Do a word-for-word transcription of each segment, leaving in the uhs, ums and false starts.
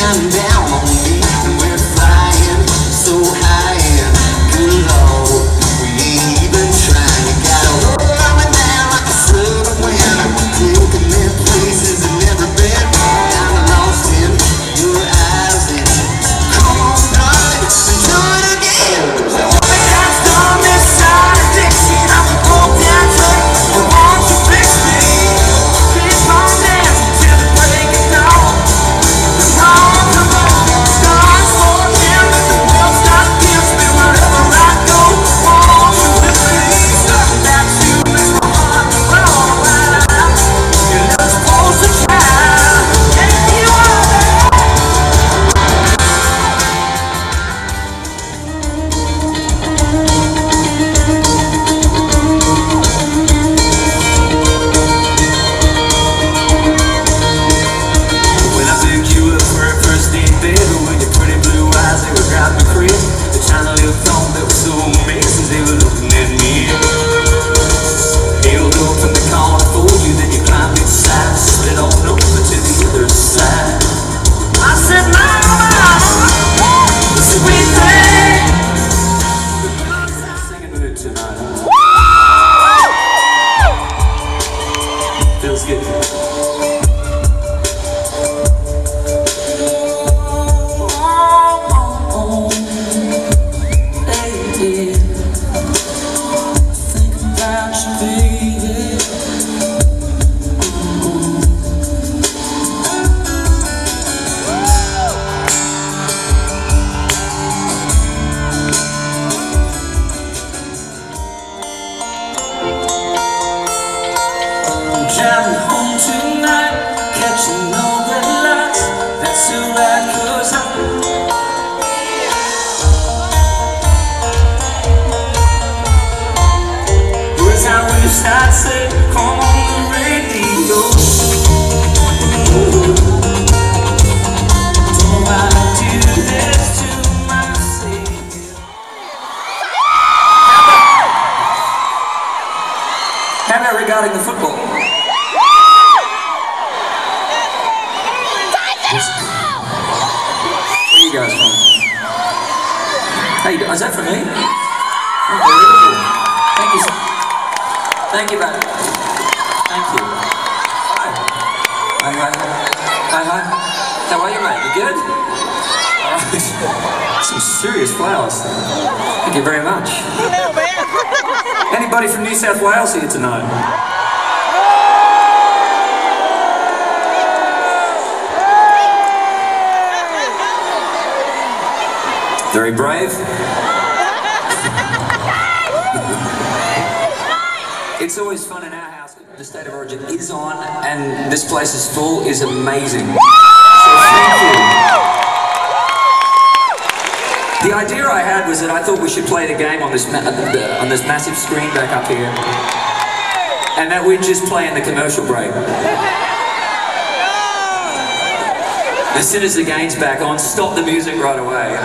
shining down on me, and we're flying so high and good Lord, we ain't even trying. You gotta roll me down like a southern wind, taking me places I've never been. I'm lost in your eyes and come on, darling, and do it again. So on this side of Dixie, I'm a broke down truck. But won't you fix me? Keep on dancing till the break of dawn. Come on, come on, stars for him. The world stops against me wherever I go. Won't you please? That you makes my heart go wild. You're not supposed to try. Yeah, you are there. When I picked you up for a first date, baby, with your pretty blue eyes, they were driving me crazy. The China little thong that was so amazing, they were looking at me. Held up in the corner for you, then you climbed inside, slid on over to the other side. I said, mama, sweet thing. Singing with it tonight, huh? Feels good. Driving home tonight, catching no red lights. That's alright, 'cause I words I wish I'd say, come on the radio. Don't I do this to myself? How about regarding the football? Where are you guys from? Hey, is that for me? Unbelievable. Thank you. Thank you, buddy. Thank you. Hi. Hi, hi. Hi, hi. How are you, mate? You good? Alright. Some serious flowers. Thank you very much. Anybody from New South Wales here tonight? Very brave. It's always fun in our house. The State of Origin is on, and this place is full. Is amazing. So thank you. The idea I had was that I thought we should play the game on this ma on this massive screen back up here, and that we'd just play in the commercial break. As soon as the game's back on, stop the music right away.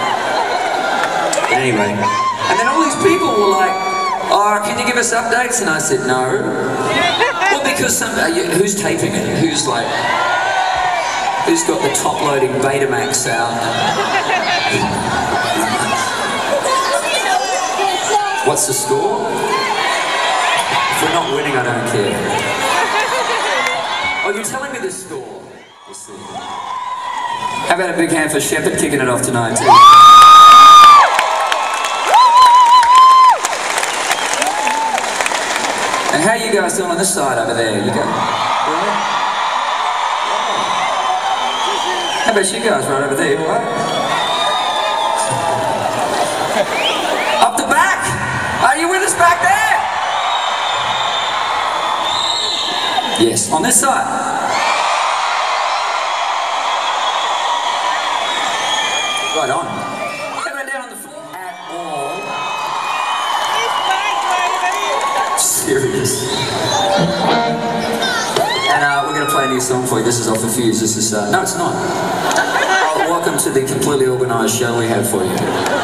Anyway, and then all these people were like, "Oh, can you give us updates?" And I said, "No." Well, because some, uh, who's taping it? Who's like, who's got the top-loading Betamax sound? What's the score? If we're not winning, I don't care. Oh, you're telling me the score? We'll see. How about a big hand for Shepherd kicking it off tonight too? And how you guys doing on this side over there? You go. Right? How about you guys right over there? You all right? Up the back. Are you with us back there? Yes. On this side. Right on. How about down on the floor? At all. Serious. And uh, we're going to play a new song for you. This is off the Fuse. This is, uh, no, it's not. Oh, welcome to the completely organised show we have for you.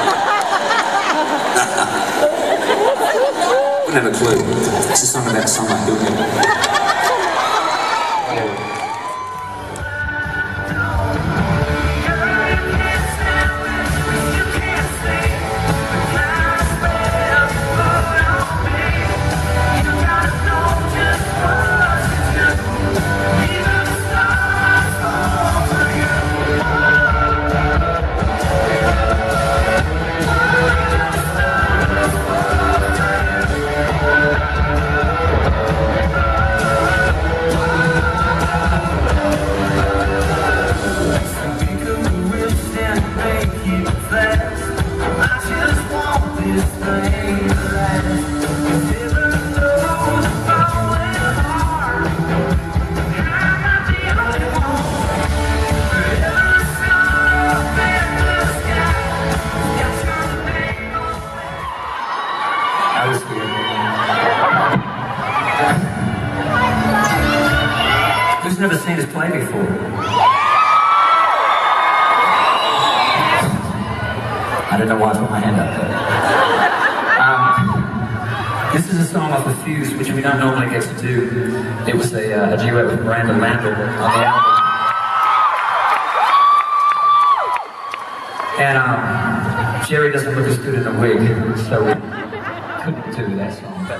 Wouldn't have a clue. It's a song about summer, you'll get it. Who's never seen us play before? I don't know why I put my hand up there. Um, this is a song off of Fuse, which we don't normally get to do. It was a, uh, a duet with Miranda Lambert on the album. And um, Jerry doesn't look as good in a wig, so we couldn't do that song. But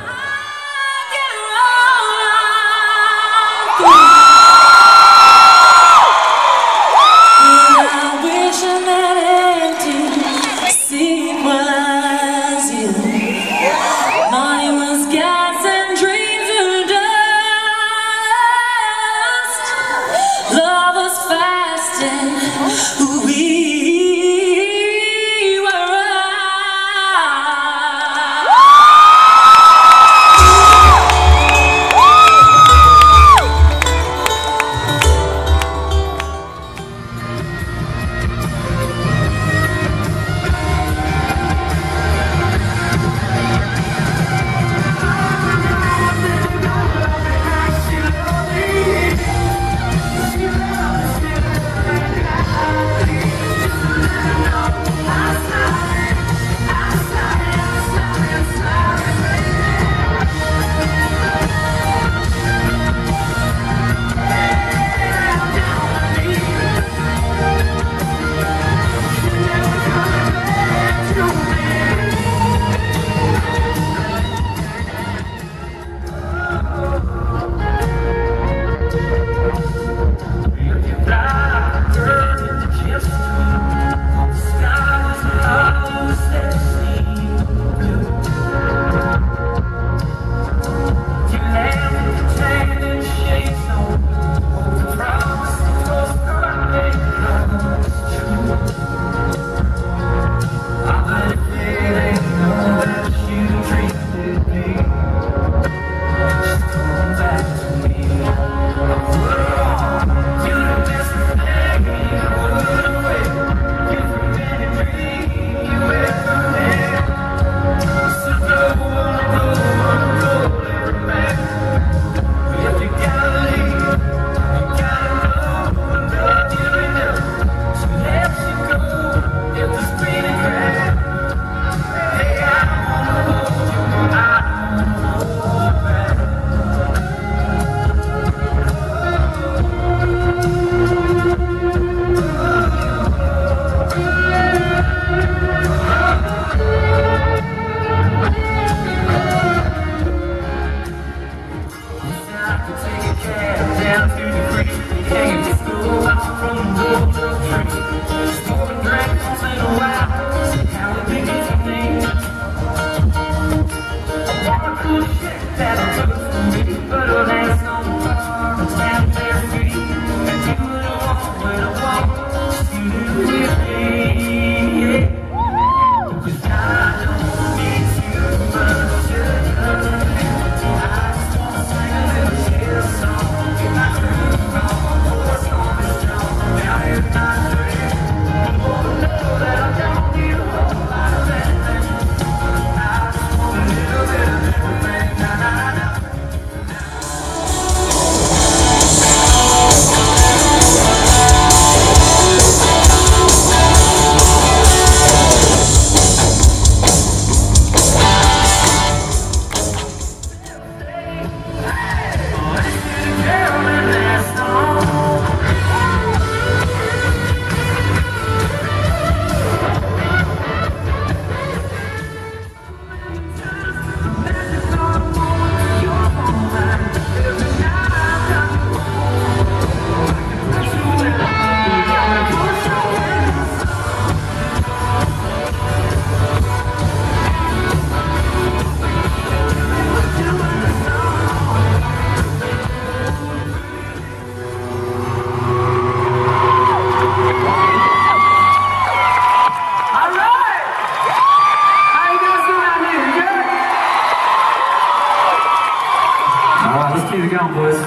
keep it going, boys.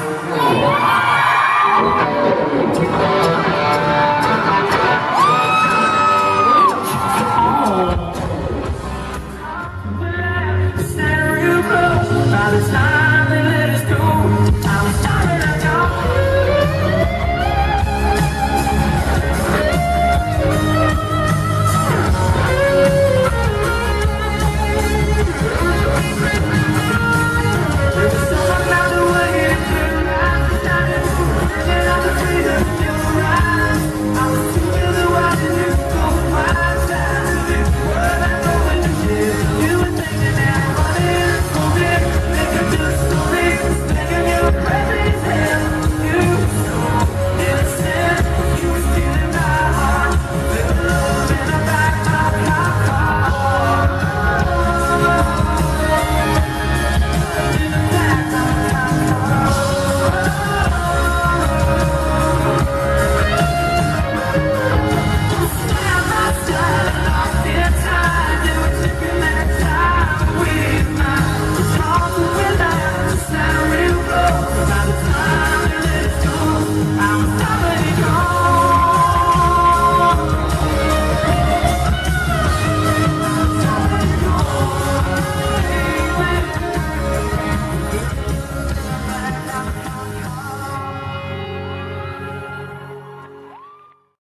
By the time